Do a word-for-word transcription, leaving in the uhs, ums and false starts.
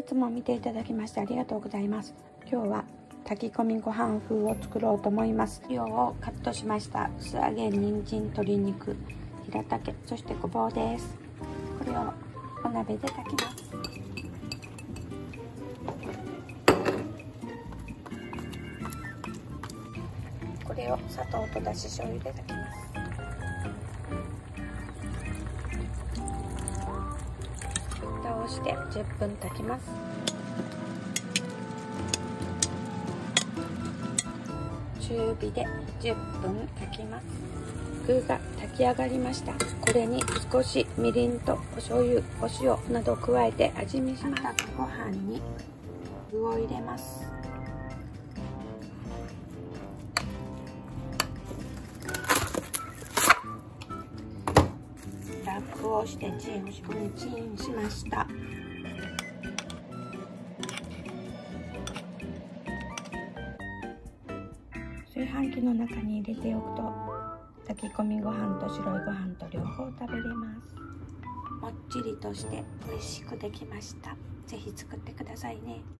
いつも見ていただきましてありがとうございます。今日は炊き込みご飯風を作ろうと思います。塩をカットしました薄揚げ、人参、鶏肉、平茸、そしてごぼうです。これをお鍋で炊きます。これを砂糖とだし醤油で炊きます。蓋をしてじゅっぷん炊きます。中火でじゅっぷん炊きます。具が炊き上がりました。これに少しみりんとお醤油、お塩などを加えて味見します。ご飯に具を入れます。ラップをしてチンをし込みチンしました。炊飯器の中に入れておくと炊き込みご飯と白いご飯と両方食べれます。もっちりとして美味しくできました。ぜひ作ってくださいね。